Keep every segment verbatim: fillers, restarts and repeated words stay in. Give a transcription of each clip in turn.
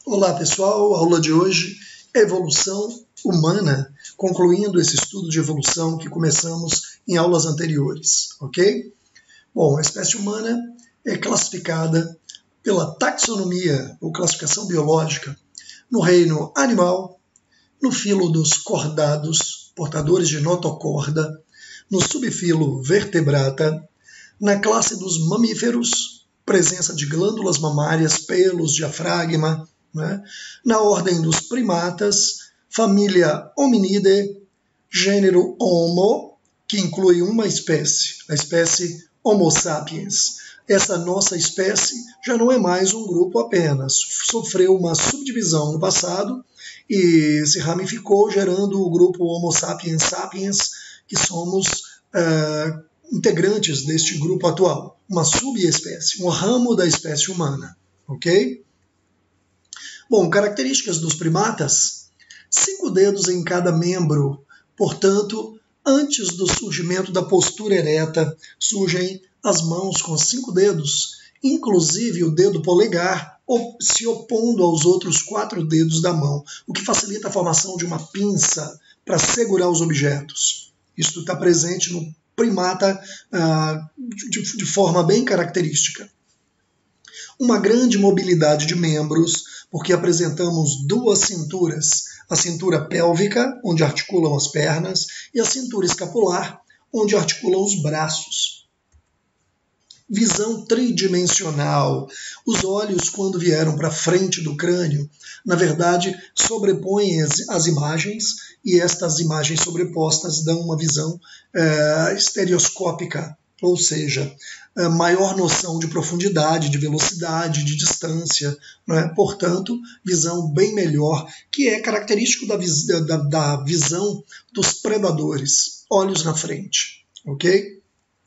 Olá pessoal, a aula de hoje é evolução humana, concluindo esse estudo de evolução que começamos em aulas anteriores, ok? Bom, a espécie humana é classificada pela taxonomia, ou classificação biológica, no reino animal, no filo dos cordados, portadores de notocorda, no subfilo vertebrata, na classe dos mamíferos, presença de glândulas mamárias, pelos, diafragma, né? Na ordem dos primatas, família Hominidae, gênero Homo, que inclui uma espécie, a espécie Homo sapiens. Essa nossa espécie já não é mais um grupo apenas, sofreu uma subdivisão no passado e se ramificou, gerando o grupo Homo sapiens sapiens, que somos uh, integrantes deste grupo atual, uma subespécie, um ramo da espécie humana, ok? Bom, características dos primatas: cinco dedos em cada membro, portanto, antes do surgimento da postura ereta, surgem as mãos com cinco dedos, inclusive o dedo polegar se opondo aos outros quatro dedos da mão, o que facilita a formação de uma pinça para segurar os objetos. Isso está presente no primata ah, de, de forma bem característica. Uma grande mobilidade de membros, porque apresentamos duas cinturas, a cintura pélvica, onde articulam as pernas, e a cintura escapular, onde articulam os braços. Visão tridimensional. Os olhos, quando vieram para frente do crânio, na verdade, sobrepõem as, as imagens, e estas imagens sobrepostas dão uma visão é, estereoscópica, ou seja, maior noção de profundidade, de velocidade, de distância, não é? Portanto, visão bem melhor, que é característico da, vis da, da visão dos predadores, olhos na frente, ok?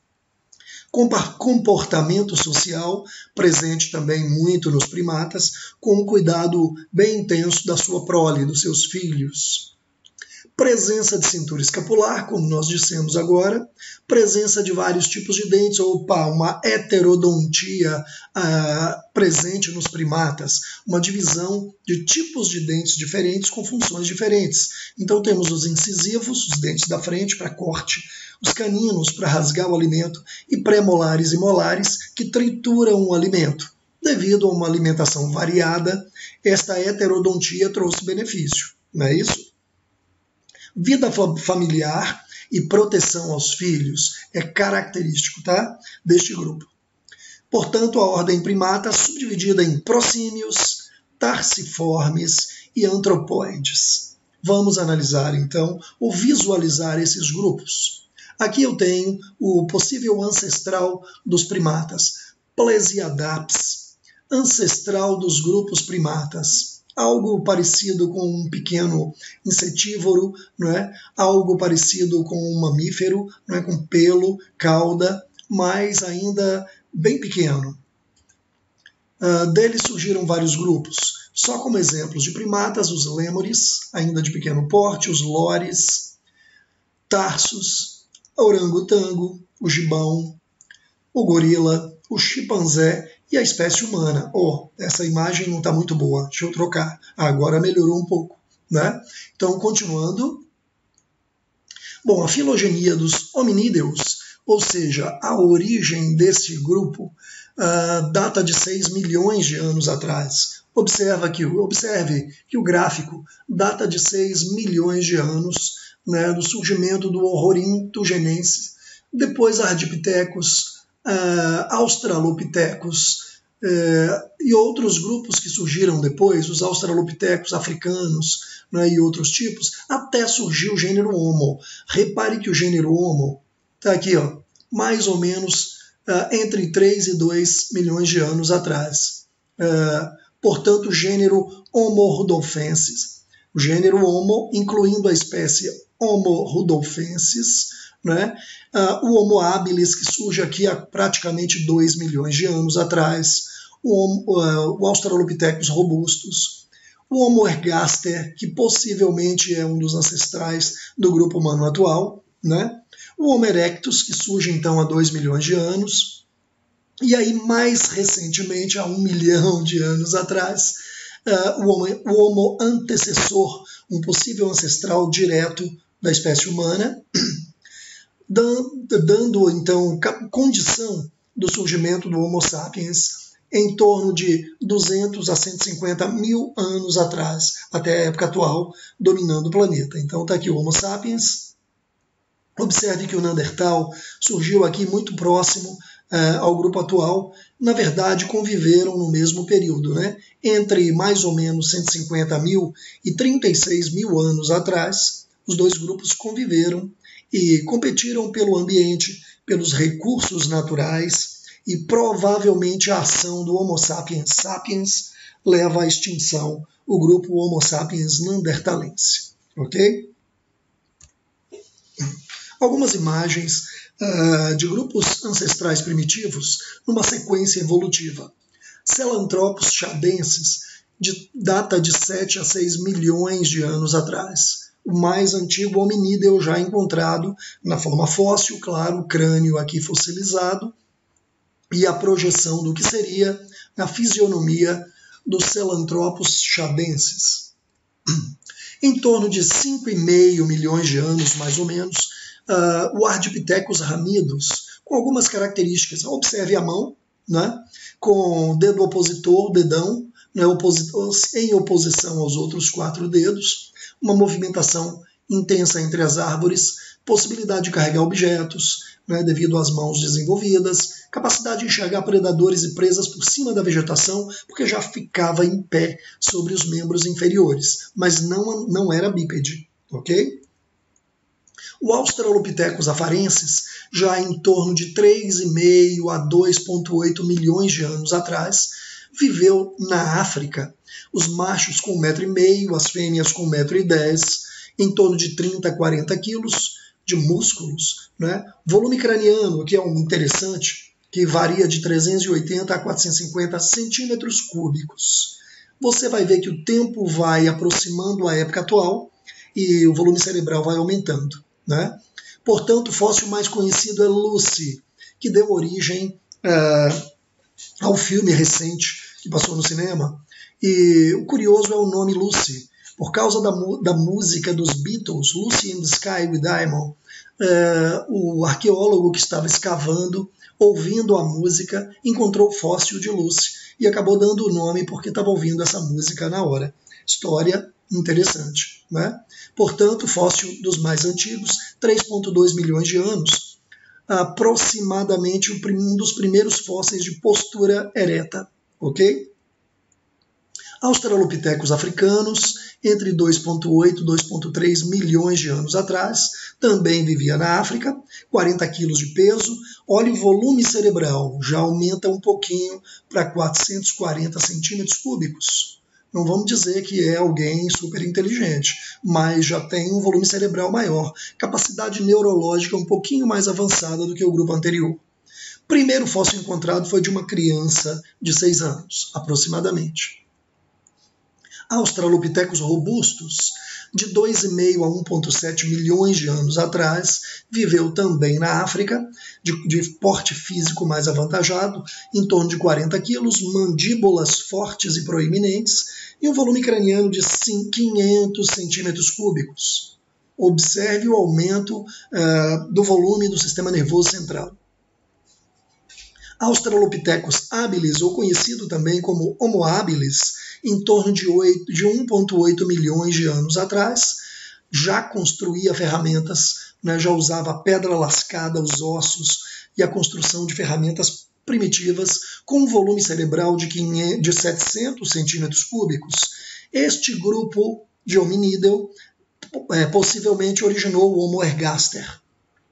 Comportamento social, presente também muito nos primatas, com um cuidado bem intenso da sua prole, dos seus filhos. Presença de cintura escapular, como nós dissemos agora, presença de vários tipos de dentes, opa, uma heterodontia ah, presente nos primatas, uma divisão de tipos de dentes diferentes com funções diferentes. Então temos os incisivos, os dentes da frente para corte, os caninos para rasgar o alimento e pré-molares e molares que trituram o alimento. Devido a uma alimentação variada, esta heterodontia trouxe benefício, não é isso? Vida familiar e proteção aos filhos é característico, tá, deste grupo. Portanto, a ordem primata subdividida em prosímios, tarsiformes e antropóides. Vamos analisar, então, ou visualizar esses grupos. Aqui eu tenho o possível ancestral dos primatas, Plesiadaps, ancestral dos grupos primatas. Algo parecido com um pequeno insetívoro, não é? Algo parecido com um mamífero, não é? Com pelo, cauda, mas ainda bem pequeno. Uh, deles surgiram vários grupos. Só como exemplos de primatas, os lêmures, ainda de pequeno porte, os lores, tarsos, orangotango, o gibão, o gorila, o chimpanzé e a espécie humana. Oh, essa imagem não está muito boa, deixa eu trocar. Ah, agora melhorou um pouco, né? Então, continuando. Bom, a filogenia dos hominídeos, ou seja, a origem desse grupo, uh, data de seis milhões de anos atrás. Observa que, observe que o gráfico data de seis milhões de anos, né, do surgimento do Ornithogenensis, depois Ardipithecus, Uh, Australopithecus uh, e outros grupos que surgiram depois, os Australopithecus africanos, né, e outros tipos, até surgiu o gênero Homo. Repare que o gênero Homo está aqui, ó, mais ou menos uh, entre três e dois milhões de anos atrás. Uh, portanto, o gênero Homo rudolfensis. O gênero Homo, incluindo a espécie Homo rudolfensis, né? Uh, o Homo habilis, que surge aqui há praticamente dois milhões de anos atrás, o, homo, uh, o Australopithecus robustus, o Homo ergaster, que possivelmente é um dos ancestrais do grupo humano atual, né? O Homo erectus, que surge então há dois milhões de anos, e aí mais recentemente, há um milhão de anos atrás, uh, o, homo, o homo antecessor, um possível ancestral direto da espécie humana, dando, dando então condição do surgimento do Homo sapiens em torno de duzentos a cento e cinquenta mil anos atrás, até a época atual, dominando o planeta. Então está aqui o Homo sapiens. Observe que o Neandertal surgiu aqui muito próximo uh, ao grupo atual. Na verdade, conviveram no mesmo período, né? Entre mais ou menos cento e cinquenta mil e trinta e seis mil anos atrás, os dois grupos conviveram e competiram pelo ambiente, pelos recursos naturais, e provavelmente a ação do Homo sapiens sapiens leva à extinção o grupo Homo sapiens neanderthalense. Ok? Algumas imagens uh, de grupos ancestrais primitivos numa sequência evolutiva. Sahelanthropus chadensis, de data de sete a seis milhões de anos atrás. O mais antigo hominídeo já encontrado na forma fóssil, claro, o crânio aqui fossilizado, e a projeção do que seria a fisionomia do Sahelanthropus chadensis. Em torno de cinco vírgula cinco milhões de anos, mais ou menos, uh, o Ardipithecus ramidus, com algumas características. Observe a mão, né, com o dedo opositor, o dedão, né, opositor, em oposição aos outros quatro dedos, uma movimentação intensa entre as árvores, possibilidade de carregar objetos, né, devido às mãos desenvolvidas, capacidade de enxergar predadores e presas por cima da vegetação, porque já ficava em pé sobre os membros inferiores, mas não, não era bípede, ok? O Australopithecus afarensis, já em torno de três vírgula cinco a dois vírgula oito milhões de anos atrás, viveu na África. Os machos com um metro e meio, as fêmeas com um metro e dez, em torno de trinta a quarenta quilos de músculos, né? Volume craniano, que é um interessante, que varia de trezentos e oitenta a quatrocentos e cinquenta centímetros cúbicos. Você vai ver que o tempo vai aproximando a época atual e o volume cerebral vai aumentando, né? Portanto, o fóssil mais conhecido é Lucy, que deu origem uh, ao filme recente que passou no cinema. E o curioso é o nome Lucy. Por causa da, da música dos Beatles, Lucy in the Sky with Diamond, uh, o arqueólogo que estava escavando, ouvindo a música, encontrou o fóssil de Lucy e acabou dando o nome porque estava ouvindo essa música na hora. História interessante, né? Portanto, fóssil dos mais antigos, três vírgula dois milhões de anos, aproximadamente um dos primeiros fósseis de postura ereta, ok? Australopithecus africanos, entre dois vírgula oito e dois vírgula três milhões de anos atrás, também vivia na África, quarenta quilos de peso. Olha o volume cerebral, já aumenta um pouquinho para quatrocentos e quarenta centímetros cúbicos. Não vamos dizer que é alguém super inteligente, mas já tem um volume cerebral maior, capacidade neurológica um pouquinho mais avançada do que o grupo anterior. Primeiro fóssil encontrado foi de uma criança de seis anos, aproximadamente. Australopithecus robustus, de dois vírgula cinco a um vírgula sete milhões de anos atrás, viveu também na África, de, de porte físico mais avantajado, em torno de quarenta quilos, mandíbulas fortes e proeminentes, e um volume craniano de quinhentos centímetros cúbicos. Observe o aumento uh, do volume do sistema nervoso central. Australopithecus habilis, ou conhecido também como Homo habilis, em torno de, de um vírgula oito milhões de anos atrás, já construía ferramentas, né, já usava pedra lascada, os ossos e a construção de ferramentas primitivas com um volume cerebral de, quinhentos, de setecentos centímetros cúbicos. Este grupo de hominídeo é, possivelmente originou o Homo ergaster.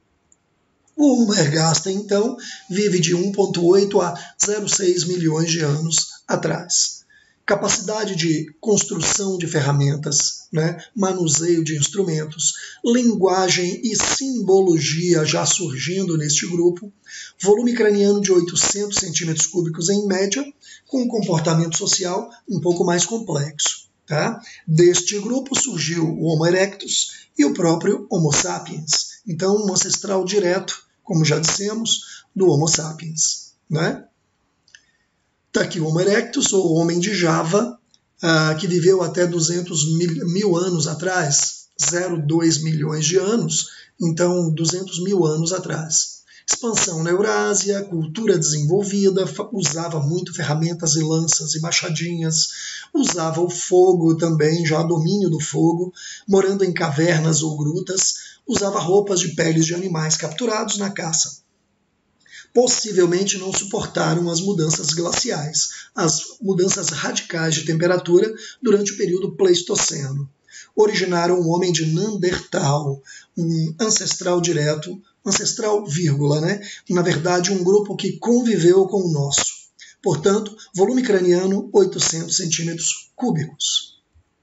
O Homo ergaster, então, vive de um vírgula oito a zero vírgula seis milhões de anos atrás. Capacidade de construção de ferramentas, né, manuseio de instrumentos, linguagem e simbologia já surgindo neste grupo, volume craniano de oitocentos centímetros cúbicos em média, com um comportamento social um pouco mais complexo. Tá? Deste grupo surgiu o Homo erectus e o próprio Homo sapiens. Então, um ancestral direto, como já dissemos, do Homo sapiens. Né? Está aqui o Homo erectus, ou homem de Java, uh, que viveu até duzentos mil, mil anos atrás, zero vírgula dois milhões de anos, então duzentos mil anos atrás. Expansão na Eurásia, cultura desenvolvida, usava muito ferramentas e lanças e machadinhas, usava o fogo também, já domínio do fogo, morando em cavernas ou grutas, usava roupas de peles de animais capturados na caça. Possivelmente não suportaram as mudanças glaciais, as mudanças radicais de temperatura durante o período Pleistoceno. Originaram o homem de Neandertal, um ancestral direto, ancestral vírgula, né? Na verdade, um grupo que conviveu com o nosso. Portanto, volume craniano oitocentos centímetros cúbicos.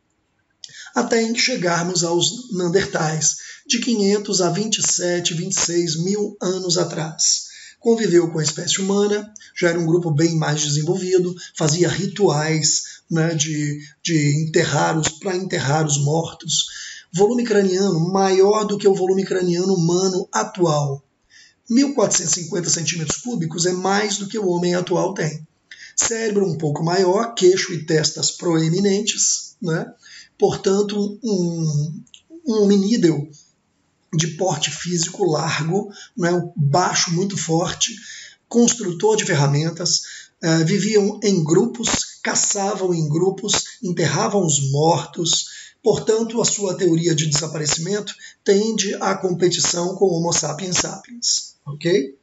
Até chegarmos aos Neandertais, de quinhentos a vinte e sete, vinte e seis mil anos atrás. Conviveu com a espécie humana, já era um grupo bem mais desenvolvido, fazia rituais, né, de, de enterrar os, para enterrar os mortos. Volume craniano maior do que o volume craniano humano atual. mil quatrocentos e cinquenta centímetros cúbicos é mais do que o homem atual tem. Cérebro um pouco maior, queixo e testas proeminentes, né? Portanto, um, um hominídeo de porte físico largo, né, baixo, muito forte, construtor de ferramentas, uh, viviam em grupos, caçavam em grupos, enterravam os mortos. Portanto, a sua teoria de desaparecimento tende à competição com o Homo sapiens sapiens. Ok?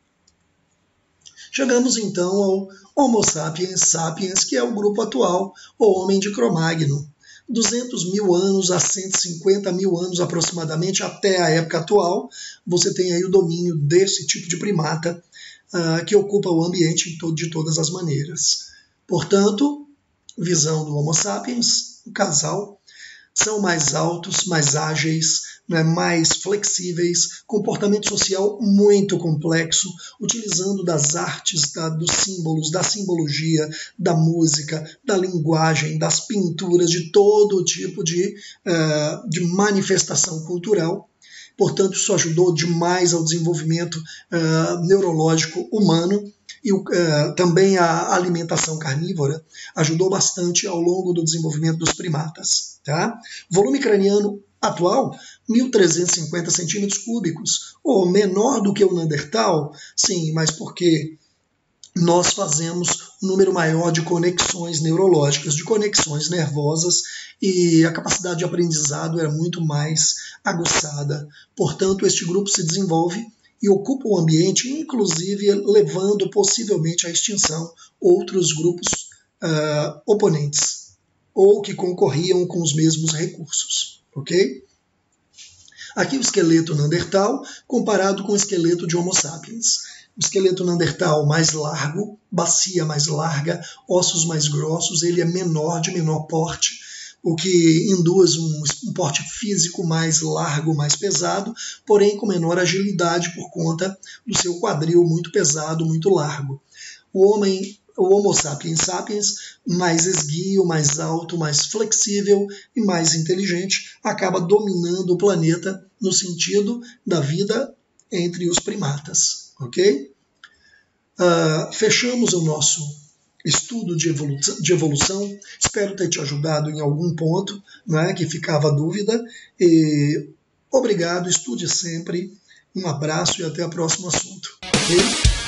Chegamos então ao Homo sapiens sapiens, que é o grupo atual, o homem de Cro-Magnon. duzentos mil anos a cento e cinquenta mil anos aproximadamente, até a época atual, você tem aí o domínio desse tipo de primata uh, que ocupa o ambiente de todas as maneiras. Portanto, visão do Homo sapiens, o casal, são mais altos, mais ágeis, né, mais flexíveis, comportamento social muito complexo, utilizando das artes, da, dos símbolos, da simbologia, da música, da linguagem, das pinturas, de todo tipo de, uh, de manifestação cultural. Portanto, isso ajudou demais ao desenvolvimento uh, neurológico humano. E uh, também a alimentação carnívora ajudou bastante ao longo do desenvolvimento dos primatas. Tá? Volume craniano atual, mil trezentos e cinquenta centímetros cúbicos, ou menor do que o Neandertal, sim, mas porque nós fazemos um número maior de conexões neurológicas, de conexões nervosas, e a capacidade de aprendizado era muito mais aguçada. Portanto, este grupo se desenvolve e ocupa o ambiente, inclusive levando possivelmente à extinção outros grupos uh, oponentes, ou que concorriam com os mesmos recursos. Ok? Aqui o esqueleto Neandertal comparado com o esqueleto de Homo sapiens. O esqueleto Neandertal mais largo, bacia mais larga, ossos mais grossos, ele é menor, de menor porte, o que induz um, um porte físico mais largo, mais pesado, porém com menor agilidade por conta do seu quadril muito pesado, muito largo. O homem, o Homo sapiens sapiens, mais esguio, mais alto, mais flexível e mais inteligente, acaba dominando o planeta no sentido da vida entre os primatas. Ok? Uh, fechamos o nosso estudo de evolução, de evolução. Espero ter te ajudado em algum ponto, né, que ficava dúvida. E obrigado, estude sempre. Um abraço e até o próximo assunto. Okay?